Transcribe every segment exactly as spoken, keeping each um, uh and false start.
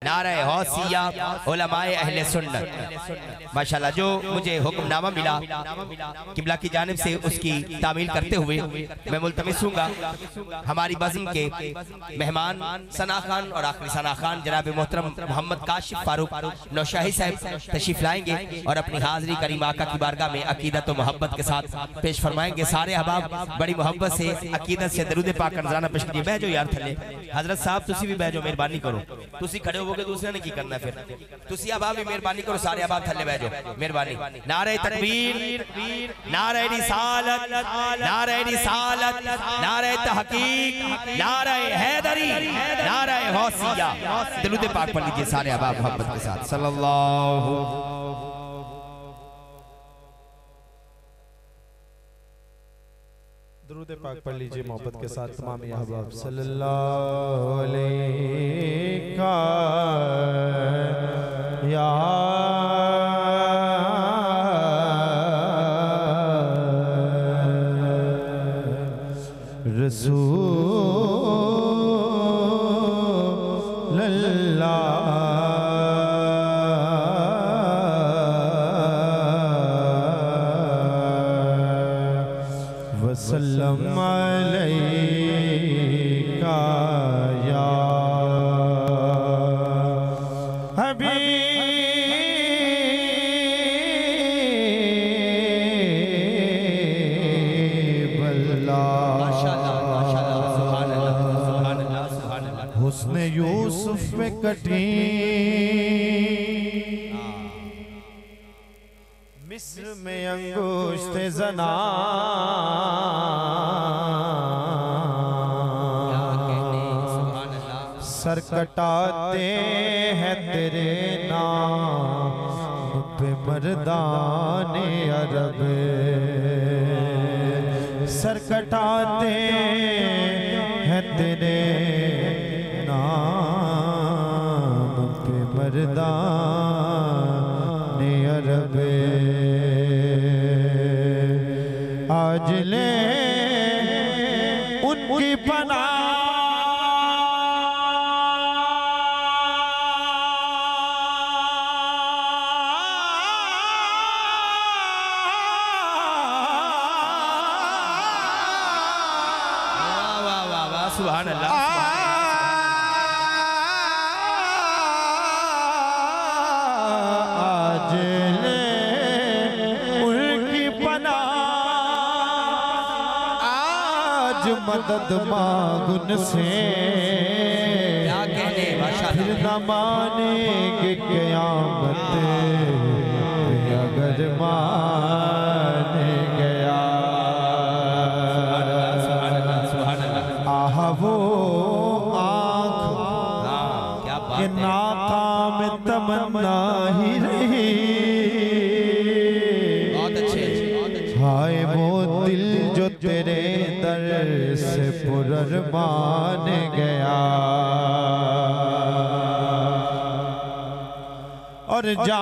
नारे गौसिया उलमाए अहले सुन्नत। माशाल्लाह जो मुझे हुक्मनामा मिला किबला की जानिब से उसकी तामील करते हुए मैं मुल्तमिस हूँगा हमारी बज़्म के मेहमान सना खान और आखिरी सना खान जनाब मोहतरम मोहम्मद काशिफ फारूक नौशाही साहब तशरीफ लाएंगे और अपनी हाज़री करीम आका की बारगाह में अकीदत और मोहब्बत के साथ पेश फरमाएंगे। सारे अहबाब बड़ी मोहब्बत से अकीदत से दरूद पाक का नज़राना पेश कीजिए। बह जाओ यार थले हजरत साहब तुसी भी बह जाओ, मेहरबानी करो। तुसी खड़े होगे दूसरे ने की करना, फिर तुसी अहबाब भी मेहरबानी करो, सारे अहबाब थले बह जाओ, मेहरबानी। नारे तकबीर, नारे रिसालत, नारे रिसालत, नारे तहकीक, नारे हैदरी, नारे गौसिया। दरूद पाक पढ़ लीजिए सारे अहबाब मोहब्बत के साथ। सल्लल्लाहु दरूद पाक पढ़ लीजिए मोहब्बत के साथ तमाम अहबाब। सल्लल्लाहु अलैहि या रसूल अल्लाह वसल्लम अलैका या हबीब अल्लाह। हुस्न यूसुफ पे कटी मिस्र में अंगूष्ठे जना सर कटाते हैं तेरे नाम पे मर्दाने अरब, सर कटाते हैं तेरे नाम पे मर्दाने अरब। आज ले उनकी पनाह सुभान अल्लाह। आज ले उनकी पनाह, आज मदद मांगुन से क्या कहने फिर न मानेंगे क़यामत अगर माने गया। आहा वो आँख के नाकाम तमन्ना ही रही, हाय वो दिल जो तेरे दर से पुररमान गया। और जा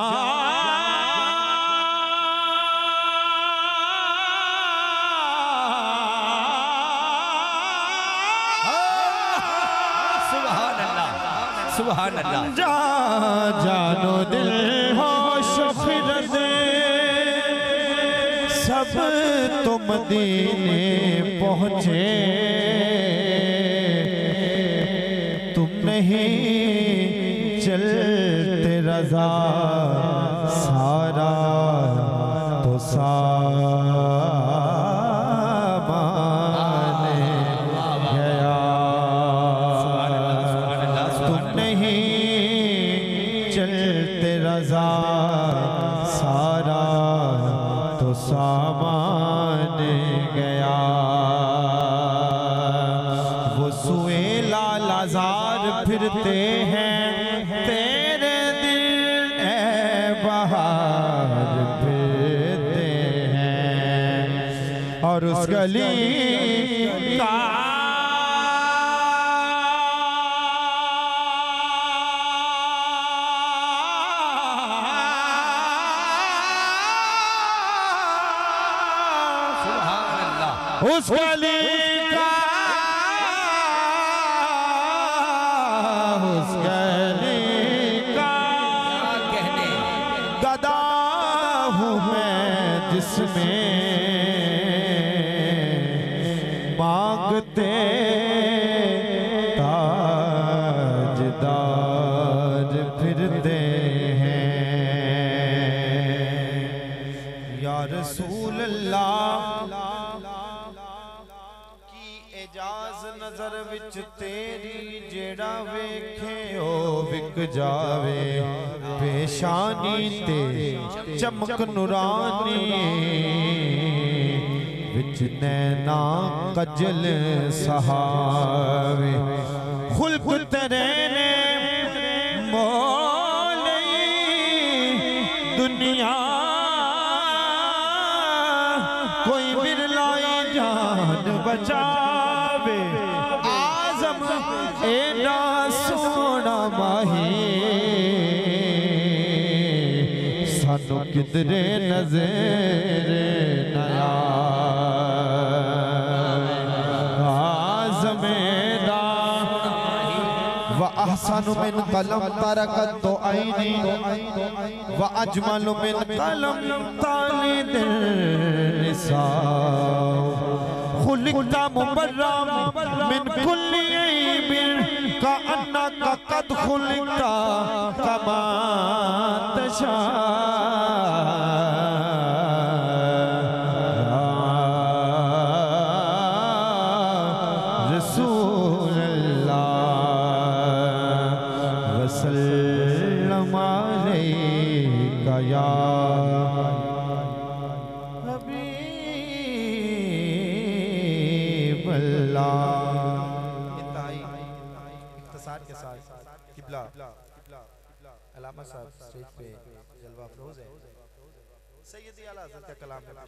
सुभान अल्लाह। जा जानो दिल होश फिरत सब तुम मदीने पहुँचे, तुम नहीं चलते रज़ा सारा तो सामाने गया। तुम नहीं चलते रज़ा सारा तो सामाने गया। वो सुए लालाज़ार फिरते हैं तेरे दिल ए बहार फिरते हैं, और उस गली का उस गली का उस गली जिसमें मांगते ताजदार फिरते हैं। या रसूल अल्लाह की एजाज नजर विच तेरी जेड़ा वेखे ओ विक जावे। पेशानी ते चमक नूरानी विच नैना कजल सहावे। खुल्क तेरे ने मोले दुनिया कोई बिरलाई जान बचावे। आजम एना सोना माही सानू किधरे नजर नया। आजमेदा व अहसन मिन कलम तरकत तो आईनी व अजमल मिन कलम ताली दिल निसा। खुलिकता मुबर्रम मिन कुल्ली ऐबिन का अन्नका कद खुलिकता कमा तशा। रसूल अल्लाह वसल्लम अलैका या हबीब अल्लाह। इंतहाई इख्तिसार के साथ किबला अलामा साहब स्टेज पे जलवा अफरोज है। सैयदी आला हज़रत का कलाम है।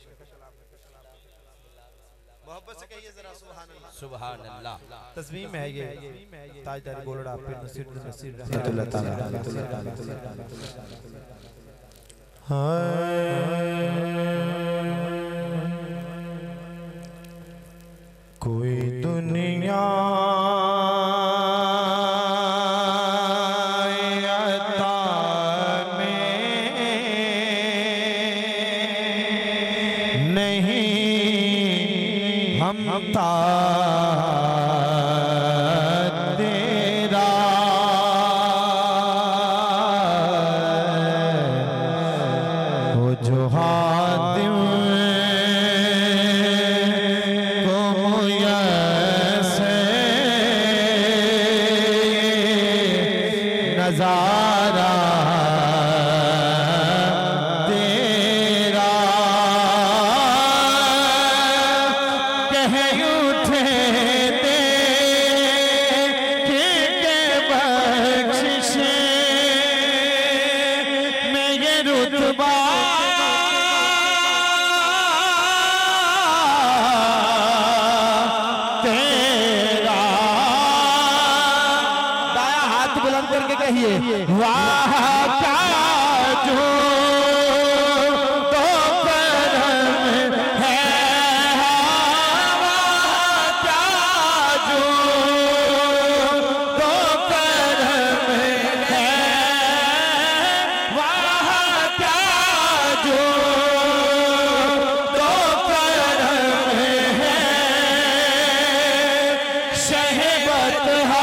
मोहब्बत से कहिए जरा सुभान अल्लाह। सुभान अल्लाह। तस्वीम है ये ताजदार गोलड़ा पे नसीर नसीर रहमतुल्लाह ताला। कोई दुनिया हमता तेरा वो जो हातिम को मुयस्सर नजारा वाह क्या जो तो करम है। वाह क्या जो तो करम है। वाह क्या जो तो करम है। शहबत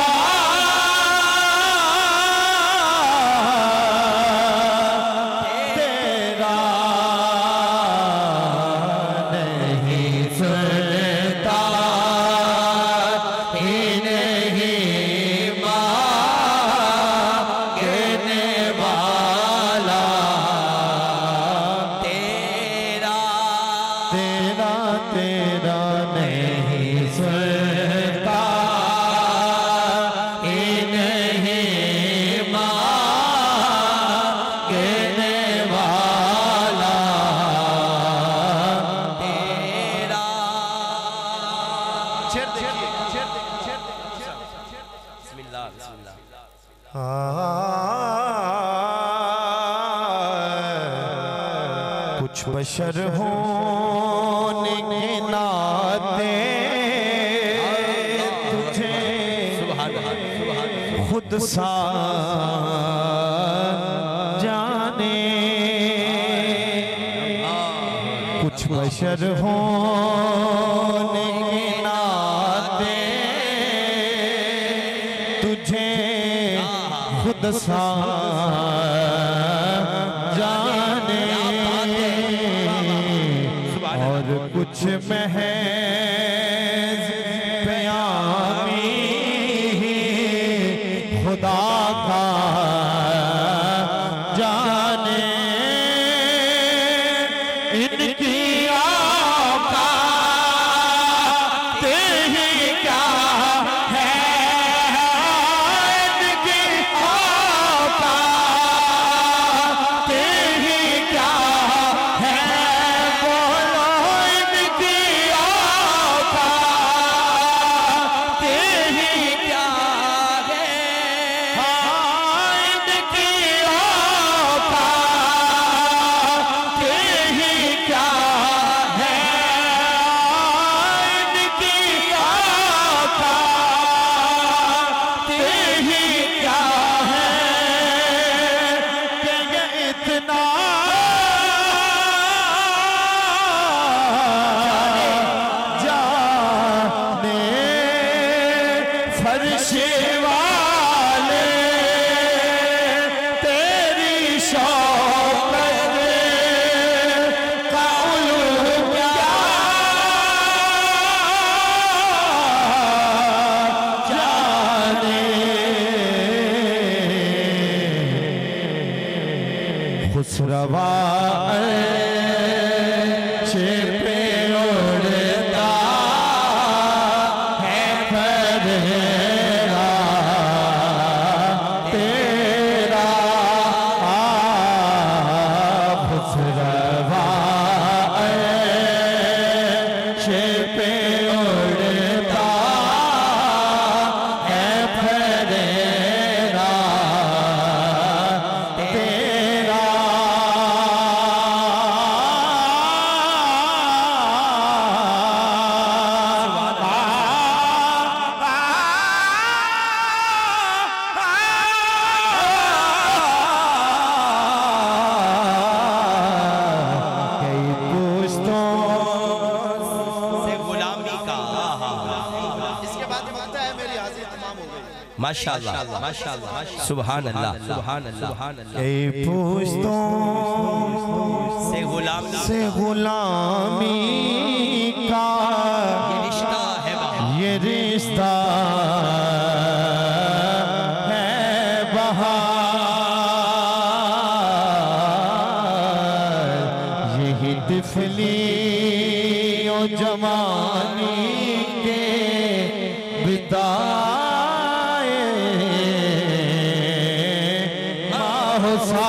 कुछ बशर होने के नाते तुझे खुद सा जाने बशर होने के नाते तुझे खुद सा जाने और कुछ महज प्यामी खुदा का जाने इनकी औकात ही क्या है, इनकी औकात ही क्या है, बोलो इनकी औकात ही क्या है, हाँ इनकी औकात ही क्या है, इनकी औकात ही क्या है कि ये इतना जाने फर्श वाले तेरी शौकत का उल्लू क्या जाने, खुसरवा अर्श पे उड़ता है फरेरा तेरा, खुसरवा अर्श पे उड़ता है फरेरा तेरा, कई पुश्तों से गुलामी का। इसके बाद मानता है मेरी हाजिरी तमाम हो गई। माशाअल्लाह माशाअल्लाह सुभान अल्लाह सुभान अल्लाह सुभान अल्लाह। कई पुश्तों से गुलामी से गुलामी का ये रिश्ता है वहाँ। ये रिश्ता है बहार, यही तिफली और जवानी के बिताए माहुसा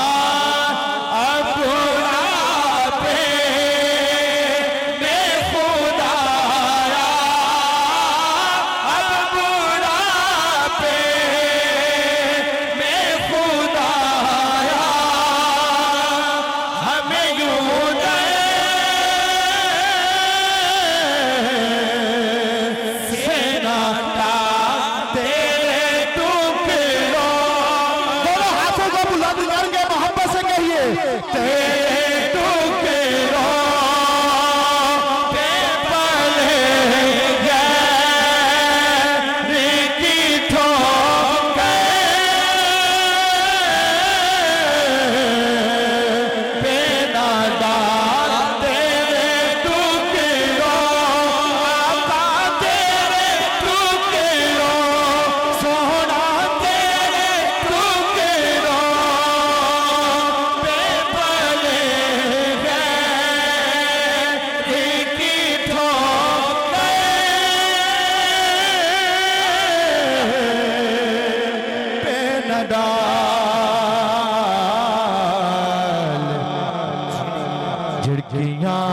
झिड़कियाँ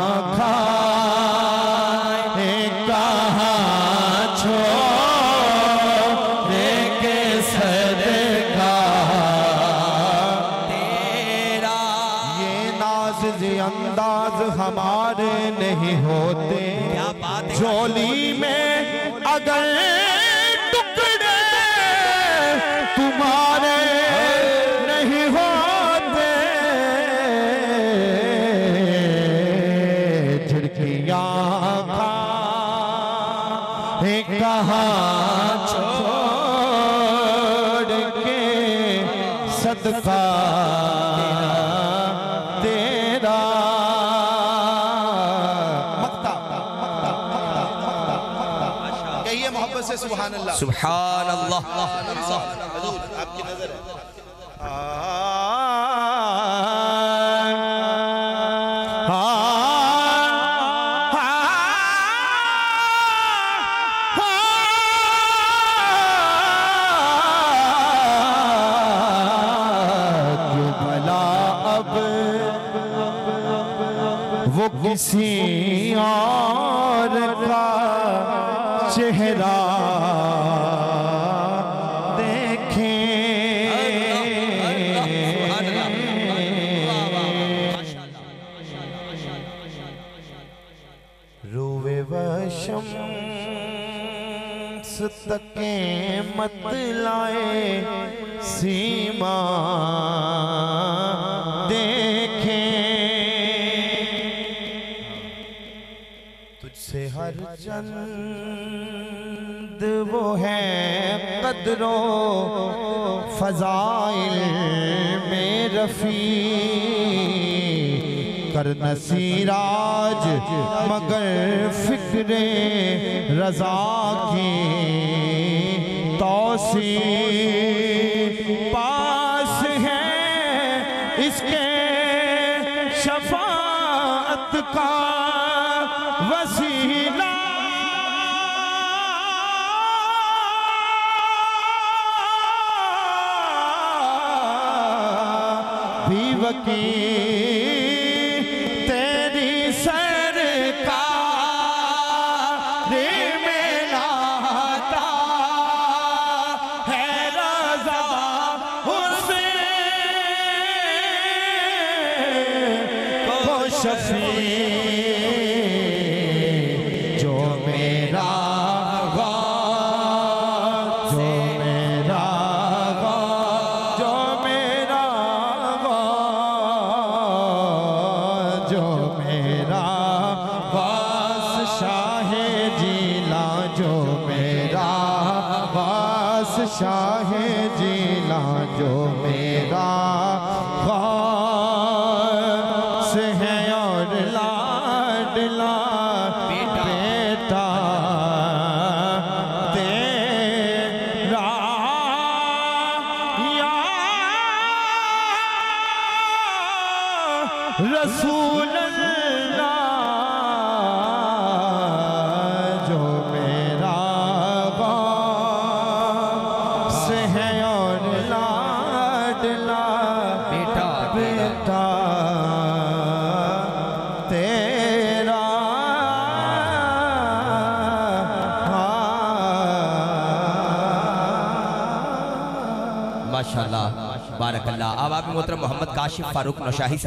खाए कहाँ छोड़े के सदका तेरा, ये नाज ये अंदाज हमारे नहीं होते, क्या बात है। झोली में अगर टुकड़े तुम्हारे नहीं होते कहाँ छोड़ के सदका तेरा मक्ता कहिए मोहब्बत से सुभान अल्लाह सुभान अल्लाह। हजूर आपकी नजर है। वो किसी और का चेहरा देखें, रोवे वशम तके मत लाए सीमा तुझसे हर चंद वो है कदरो फजाइल में रफी कर नसीराज मगर फिक्रे रजा की तौसी पास है इसके शफाअत का वसीला भी वकील तेरी सरकार में लाता है रज़ा हुसैन को शफी शाहे जीला जो मेरा खास है और लाडला बेटा तेरा या रसूल अल्लाह जो मेरा है और लाडला बेटा बेटा तेरा माशाल्लाह बारकल्लाह। अब आप मोहतरम मोहम्मद काशिफ फारूक नौशाही